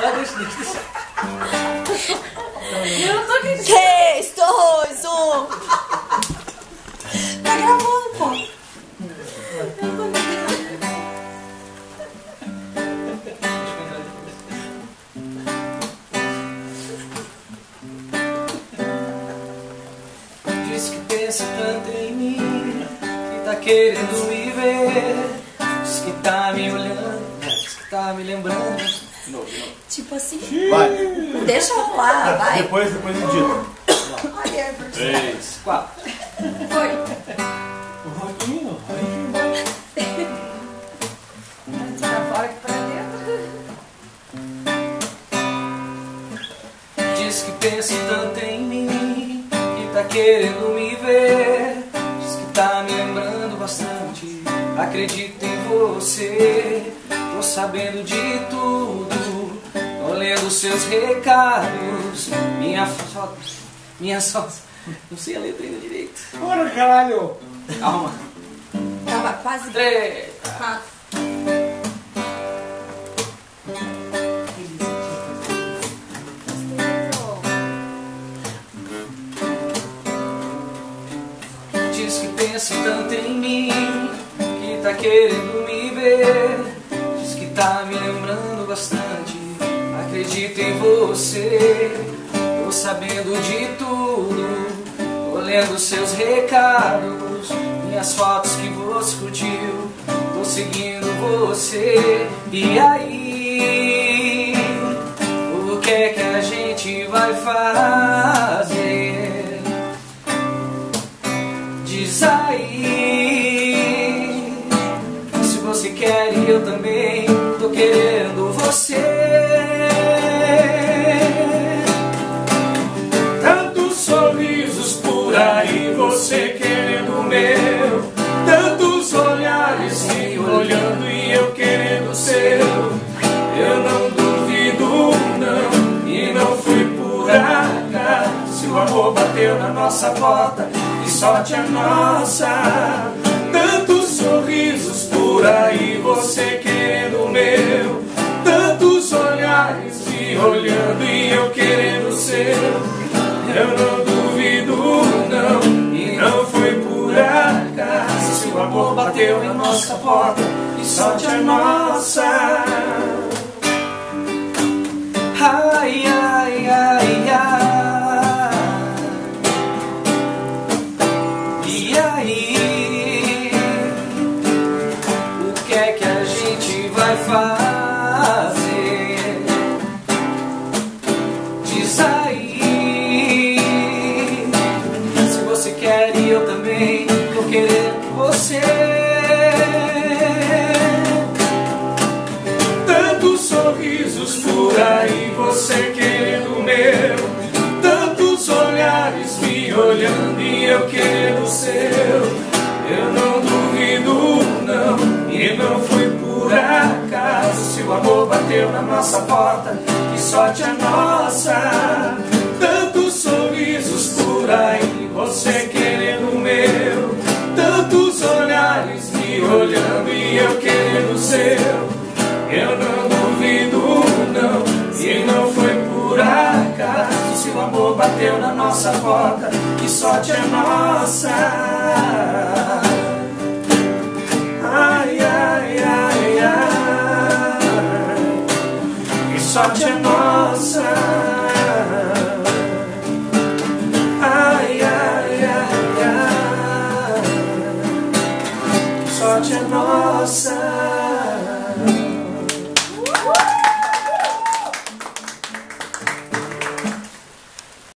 Eu tô aqui. 3, 2, 1. Tá gravando, pô. Diz que pensa tanto em mim, que tá querendo me ver. Diz que tá me olhando, diz que tá me lembrando. Tipo assim. Vai. Deixa rolar, vai. Depois edita. Olha, Everton. 3, 4. Foi. O Rodinho. Pra fora que pra dentro. Diz que pensa tanto em mim, que tá querendo me ver. Diz que tá me lembrando bastante. Acredito em você, tô sabendo de tudo. Tô lendo seus recados. Minhas fotos. Não sei a letra ainda direito. Bora, caralho. Calma. Tava quase. 3. Ah. Diz que pensa tanto em mim, que tá querendo me ver. Diz que tá me lembrando bastante. Acredito em você, tô sabendo de tudo. Tô lendo seus recados, minhas fotos que você curtiu. Tô seguindo você. E aí, o que é que a gente vai fazer? Diz aí, se você quer e eu também tô querendo você. Tantos sorrisos por aí, você querendo o meu. Tantos olhares me olhando e eu querendo o seu. Eu não duvido, não, e não fui por acaso. Se o amor bateu na nossa porta, que sorte é nossa. Tantos sorrisos por aí, você querendo o meu. Tantos olhares me olhando e eu querendo o seu. Eu não duvido, não, e não foi por acaso. Se o amor bateu na nossa porta, que sorte é nossa. Ai, ai, ai, ai. E aí, o que é que a gente vai fazer? Diz aí, se você quer e eu também tô querendo você. Tantos sorrisos por aí, você querendo o meu. Tantos olhares me olhando e eu querendo o seu. Eu não duvido, não, e não foi por acaso. Se o amor bateu na nossa porta, que sorte é nossa. Tantos sorrisos por aí, você querendo o meu. Tantos olhares me olhando e eu querendo o seu. Eu não duvido, não, e não foi por acaso. Se o amor bateu na nossa porta, que sorte é nossa. Ai, ai, ai, ai, que sorte é nossa. Ai, ai, ai, ai, que sorte é nossa.